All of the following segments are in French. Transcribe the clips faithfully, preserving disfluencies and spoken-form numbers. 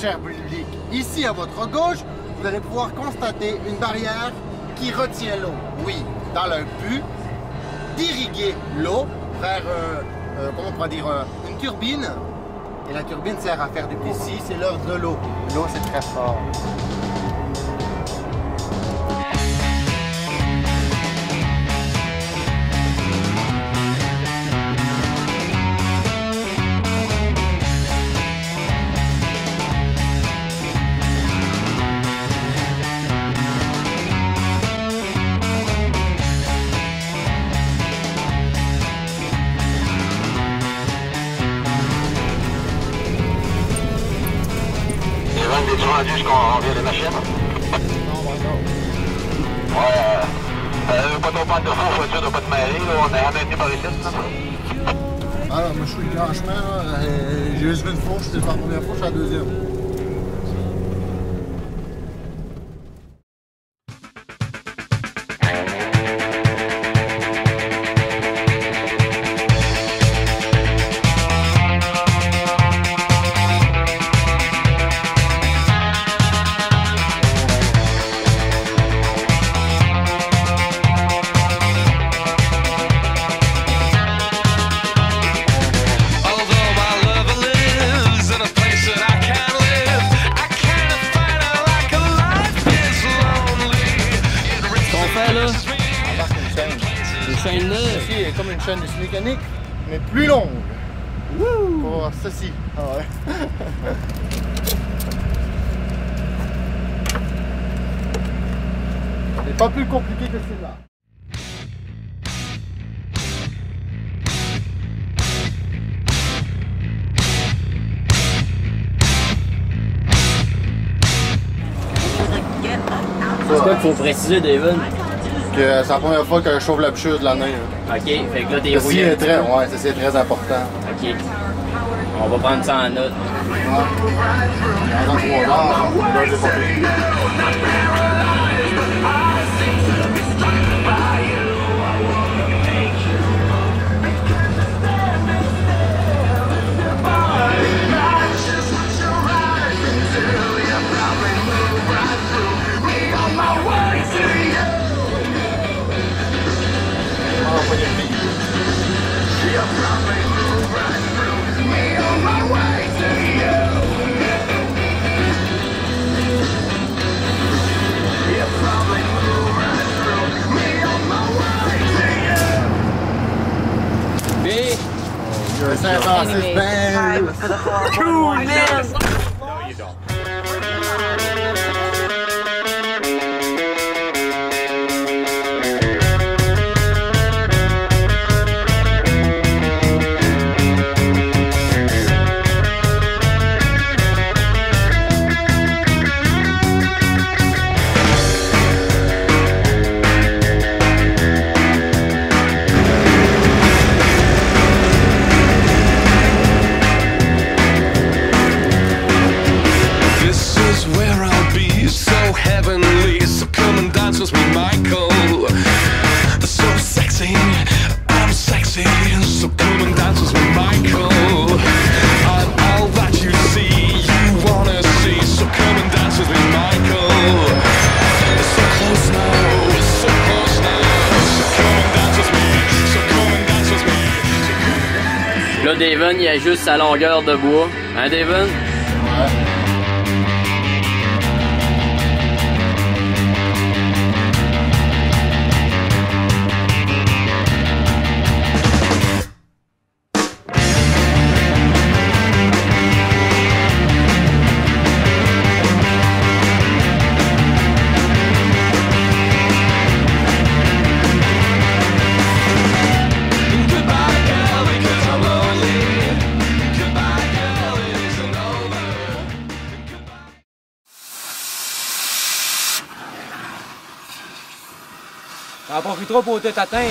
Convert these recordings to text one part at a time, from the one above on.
cher public, ici à votre gauche, vous allez pouvoir constater une barrière qui retient l'eau. Oui, dans le but d'irriguer l'eau vers, euh, euh, comment on pourrait dire, euh, une turbine. Et la turbine sert à faire du ici, c'est l'heure de l'eau. L'eau, c'est très fort. Es-tu rendu jusqu'en vient les machines? Non, non. Ouais, euh, euh, pas trop pas de faux, voiture doit pas te mêler, là, on est arrêté par ici, là. Ah, moi je suis franchement, là, euh, j'ai juste vu une fourche, c'est pas la première fois, je suis la deuxième. Ceci est comme une chaîne de scie mécanique, mais plus longue. Wouh! Pour ceci. Ah ouais. C'est pas plus compliqué que celle-là. C'est quoi qu'il faut préciser, David? Que c'est la première fois que je chauffe la bûcheuse de l'année. Ok, fait que là t'es Ceci rouillé. est très, ouais, ça c'est très important. Ok. On va prendre ça en note. Ouais. Dans trois heures, là, j'ai pas pris. Saint-Francis, ben... Cool, man! No, you don't. Là, Devon, il ajuste sa longueur de bois. Hein, Devon? Ouais. On en profitera pour tout atteindre.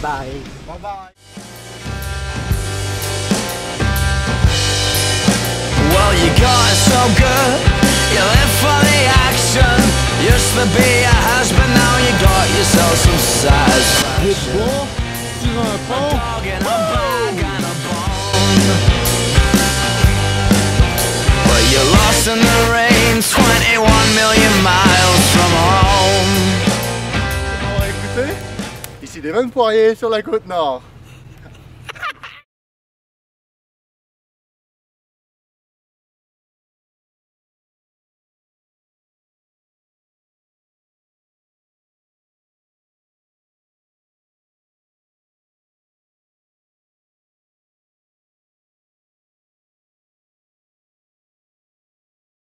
Bye. Bye bye. Well, you got it so good, you live for the action. Used to be a husband, now you got yourself some satisfaction. Bon, sur un pont. Dog in a bag and a bone. But you're lost in the rain, twenty-one million miles from home. On va écouter. Ici Devon Poirier sur la Côte-Nord.